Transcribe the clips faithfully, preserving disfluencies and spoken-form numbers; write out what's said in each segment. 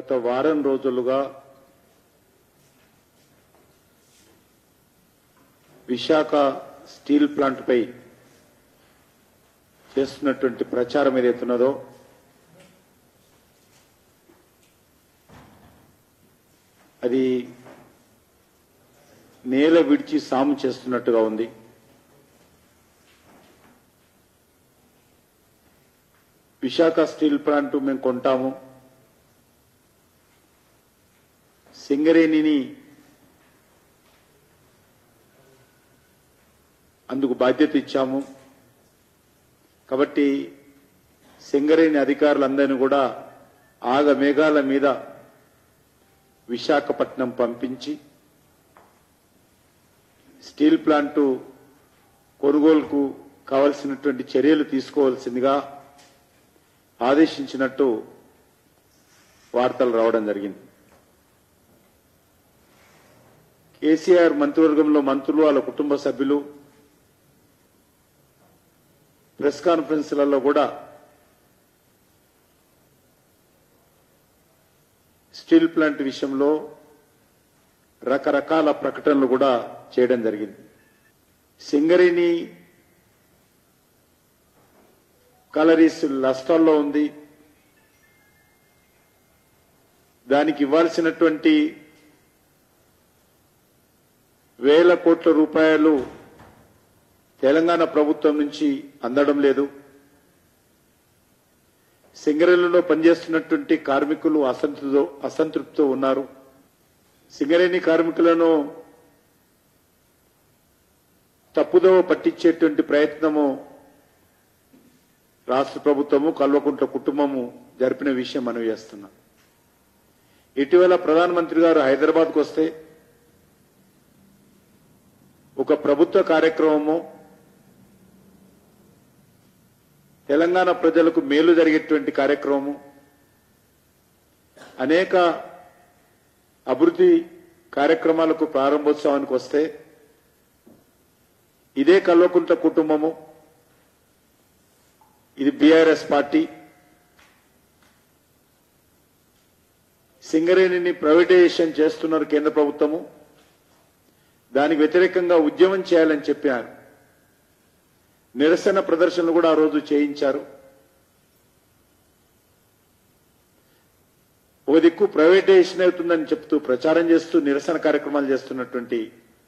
గత వారం రోజులుగా విశాఖ స్టీల్ ప్లాంట్ పై చేస్తున్నటువంటి ప్రచారం ఏదైతున్నదో అది నేల విడిచి సాము చేస్తున్నట్టుగా ఉంది. విశాఖ స్టీల్ ప్లాంట్ మేము కొంటాము, సింగరేణిని అందుకు బాధ్యత ఇచ్చాము కాబట్టి సింగరేణి అధికారులందరినీ కూడా ఆగ మేఘాల మీద విశాఖపట్నం పంపించి స్టీల్ ప్లాంటు కొనుగోలుకు కావాల్సినటువంటి చర్యలు తీసుకోవాల్సిందిగా ఆదేశించినట్టు వార్తలు రావడం జరిగింది. కేసీఆర్ మంత్రివర్గంలో మంత్రులు వాళ్ళ కుటుంబ సభ్యులు ప్రెస్ కాన్ఫరెన్స్లలో కూడా స్టీల్ ప్లాంట్ విషయంలో రకరకాల ప్రకటనలు కూడా చేయడం జరిగింది. సింగరేణి కలరీస్ నష్టాల్లో ఉంది, దానికి ఇవ్వాల్సినటువంటి వేల కోట్ల రూపాయలు తెలంగాణ ప్రభుత్వం నుంచి అందడం లేదు. సింగరేణిలో పనిచేస్తున్నటువంటి కార్మికులు అసంతృప్తితో అసంతృప్తితో ఉన్నారు. సింగరేణి కార్మికులను తప్పుదోవ పట్టించేటువంటి ప్రయత్నము రాష్ట్ర ప్రభుత్వము కల్వకుంట్ల కుటుంబము జరిపిన విషయం మనం చేస్తున్నాం. ఇటీవల ప్రధానమంత్రి గారు హైదరాబాద్కు వస్తే ఒక ప్రభుత్వ కార్యక్రమము తెలంగాణ ప్రజలకు మేలు జరిగేటువంటి కార్యక్రమము, అనేక అభివృద్ధి కార్యక్రమాలకు ప్రారంభోత్సవానికి వస్తే ఇదే కల్వకుంట్ల కుటుంబము, ఇది బీఆర్ఎస్ పార్టీ సింగరేణిని ప్రైవేటైజేషన్ చేస్తున్నారు కేంద్ర ప్రభుత్వము, దానికి వ్యతిరేకంగా ఉద్యమం చేయాలని చెప్పారు. నిరసన ప్రదర్శనలు కూడా ఆ రోజు చేయించారు. ఒక దిక్కు ప్రైవేటైజేషన్ అవుతుందని చెప్తూ ప్రచారం చేస్తూ నిరసన కార్యక్రమాలు చేస్తున్నటువంటి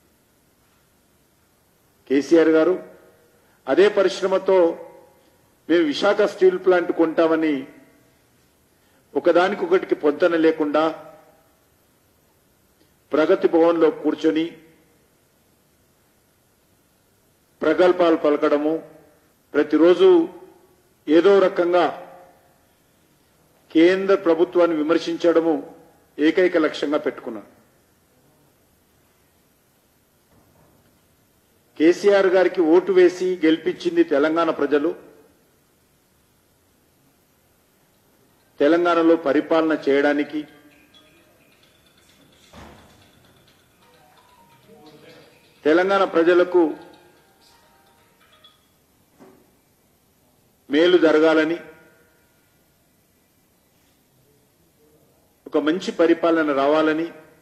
కేసీఆర్ గారు అదే పరిశ్రమతో మేము విశాఖ స్టీల్ ప్లాంట్ కొంటామని ఒకదానికొకటికి పొంతన లేకుండా ప్రగతి భవన్లో కూర్చొని ప్రగల్భాలు పలకడము, ప్రతిరోజు ఏదో రకంగా కేంద్ర ప్రభుత్వాన్ని విమర్శించడము ఏకైక లక్ష్యంగా పెట్టుకున్నారు. కేసీఆర్ గారికి ఓటు వేసి గెలిపించింది తెలంగాణ ప్రజలు. తెలంగాణలో పరిపాలన చేయడానికి, తెలంగాణ ప్రజలకు మేలు జరగాలని, ఒక మంచి పరిపాలన రావాలని,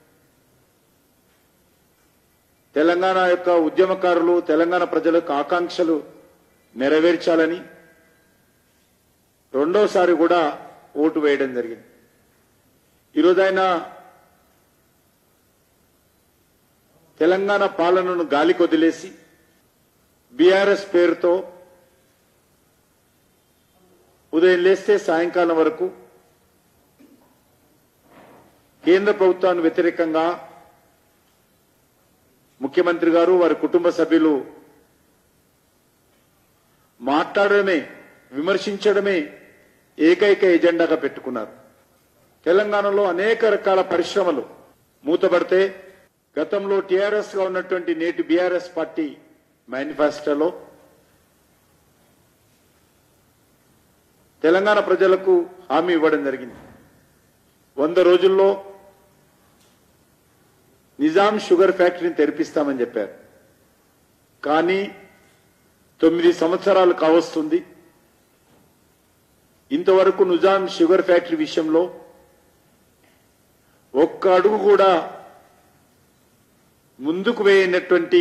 తెలంగాణ యొక్క ఉద్యమకారులు తెలంగాణ ప్రజల యొక్క ఆకాంక్షలు నెరవేర్చాలని రెండోసారి కూడా ఓటు వేయడం జరిగింది. ఈరోజు ఆయన తెలంగాణ పాలనను గాలికి వదిలేసి బీఆర్ఎస్ పేరుతో ఉదయం లేస్తే సాయంకాలం వరకు కేంద్ర ప్రభుత్వానికి వ్యతిరేకంగా ముఖ్యమంత్రి గారు వారి కుటుంబ సభ్యులు మాట్లాడడమే, విమర్శించడమే ఏకైక ఎజెండాగా పెట్టుకున్నారు. తెలంగాణలో అనేక రకాల పరిశ్రమలు మూతపడితే గతంలో టీఆర్ఎస్ గా ఉన్నటువంటి నేటి బీఆర్ఎస్ పార్టీ మేనిఫెస్టోలో తెలంగాణ ప్రజలకు హామీ ఇవ్వడం జరిగింది. వంద రోజుల్లో నిజాం షుగర్ ఫ్యాక్టరీని తెరిపిస్తామని చెప్పారు. కానీ తొమ్మిది సంవత్సరాలు కావస్తుంది, ఇంతవరకు నిజాం షుగర్ ఫ్యాక్టరీ విషయంలో ఒక్క అడుగు కూడా ముందుకు వేయనటువంటి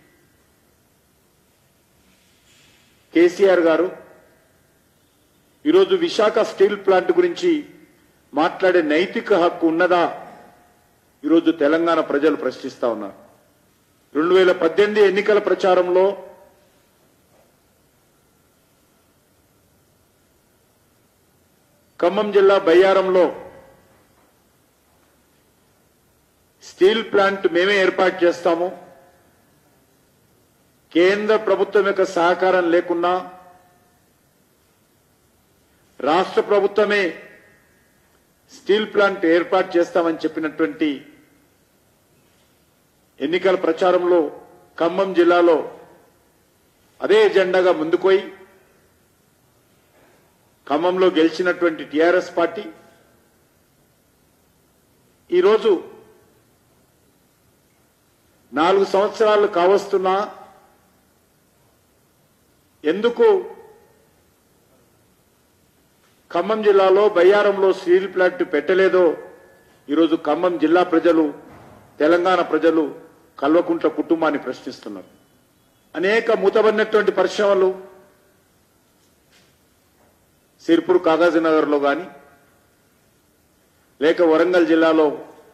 కేసీఆర్ గారు ఈరోజు విశాఖ స్టీల్ ప్లాంట్ గురించి మాట్లాడే నైతిక హక్కు ఉన్నదా ఈరోజు తెలంగాణ ప్రజలు ప్రశ్నిస్తా ఉన్నారు. రెండు వేల పద్దెనిమిది ఎన్నికల ప్రచారంలో ఖమ్మం జిల్లా బయ్యారంలో స్టీల్ ప్లాంట్ మేమే ఏర్పాటు చేస్తాము, కేంద్ర ప్రభుత్వం యొక్క సహకారం లేకున్నా రాష్ట్ర ప్రభుత్వమే స్టీల్ ప్లాంట్ ఏర్పాటు చేస్తామని చెప్పినటువంటి ఎన్నికల ప్రచారంలో ఖమ్మం జిల్లాలో అదే ఎజెండాగా ముందుకోయి ఖమ్మంలో గెలిచినటువంటి టీఆర్ఎస్ పార్టీ ఈరోజు నాలుగు సంవత్సరాలు కావస్తున్నా ఎందుకు ఖమ్మం జిల్లాలో బయ్యారంలో స్టీల్ ప్లాంట్ పెట్టలేదో ఈరోజు ఖమ్మం జిల్లా ప్రజలు, తెలంగాణ ప్రజలు, కల్వకుంట్ల కుటుంబాన్ని ప్రశ్నిస్తున్నారు. అనేక మూతబడినటువంటి పరిశ్రమలు సిర్పూర్ కాగజ్నగర్ లో కానీ లేక వరంగల్ జిల్లాలో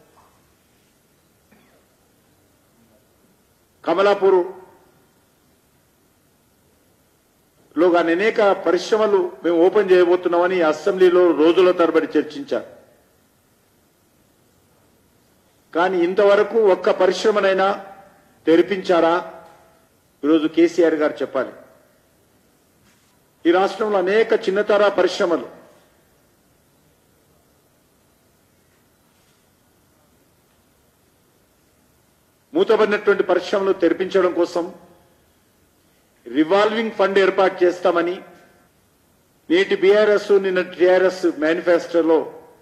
కమలాపూర్ లో కానీ అనేక పరిశ్రమలు మేము ఓపెన్ చేయబోతున్నామని అసెంబ్లీలో రోజుల తరబడి చర్చించారు. కానీ ఇంతవరకు ఒక్క పరిశ్రమనైనా తెరిపించారా ఈరోజు కేసీఆర్ గారు చెప్పాలి. ఈ రాష్ట్రంలో అనేక చిన్నతర పరిశ్రమలు మూతబడినటువంటి పరిశ్రమలు తెరిపించడం కోసం రివాల్వింగ్ ఫండ్ ఏర్పాటు చేస్తామని నేటి బీఆర్ఎస్ నిన్న టీఆర్ఎస్ మేనిఫెస్టోలో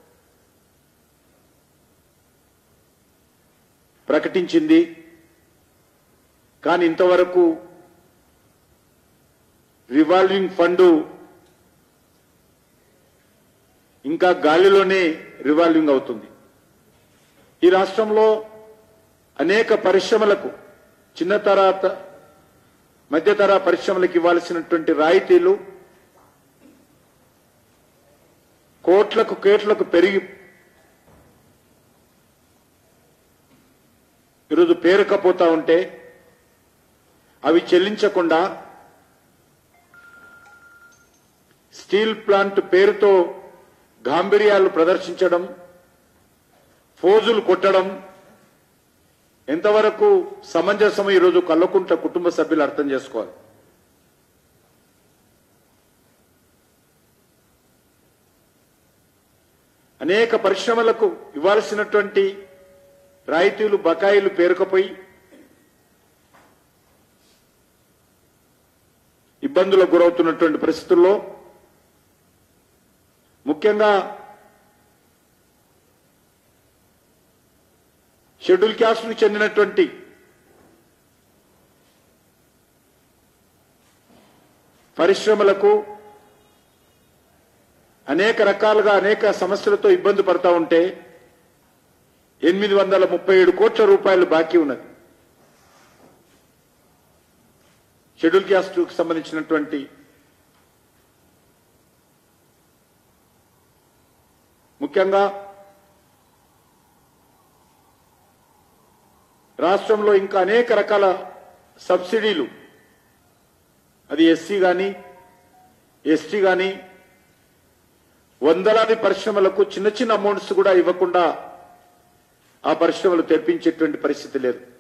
ప్రకటించింది. కానీ ఇంతవరకు రివాల్వింగ్ ఫండ్ ఇంకా గాలిలోనే రివాల్వింగ్ అవుతుంది. ఈ రాష్ట్రంలో అనేక పరిశ్రమలకు, చిన్నతర మధ్యతర పరిశ్రమలకు ఇవ్వాల్సినటువంటి రాయితీలు కోట్లకు కోట్లకు పెరిగి ఈరోజు పేరుకపోతా ఉంటే అవి చెల్లించకుండా స్టీల్ ప్లాంట్ పేరుతో గాంభీర్యాలు ప్రదర్శించడం, ఫోజులు కొట్టడం ఎంతవరకు సమంజసం ఈరోజు కల్వకుంట్ల కుటుంబ సభ్యులు అర్థం చేసుకోవాలి. అనేక పరిశ్రమలకు ఇవ్వాల్సినటువంటి రాయితీలు, బకాయిలు పేరుకపోయి ఇబ్బందులకు గురవుతున్నటువంటి పరిస్థితుల్లో ముఖ్యంగా షెడ్యూల్ క్యాస్ట్కు చెందినటువంటి పరిశ్రమలకు అనేక రకాలుగా అనేక సమస్యలతో ఇబ్బంది పడతా ఉంటే ఎనిమిది వందల ముప్పై ఏడు కోట్ల రూపాయలు బాకీ ఉన్నది. షెడ్యూల్ క్యాస్ట్కు సంబంధించినటువంటి ముఖ్యంగా రాష్ట్రంలో ఇంకా అనేక రకాల సబ్సిడీలు, అది ఎస్సీ కానీ ఎస్టీ కానీ వందలాది పరిశ్రమలకు చిన్న చిన్న అమౌంట్స్ కూడా ఇవ్వకుండా ఆ పరిశ్రమలు తెరిపించేటువంటి పరిస్థితి లేదు.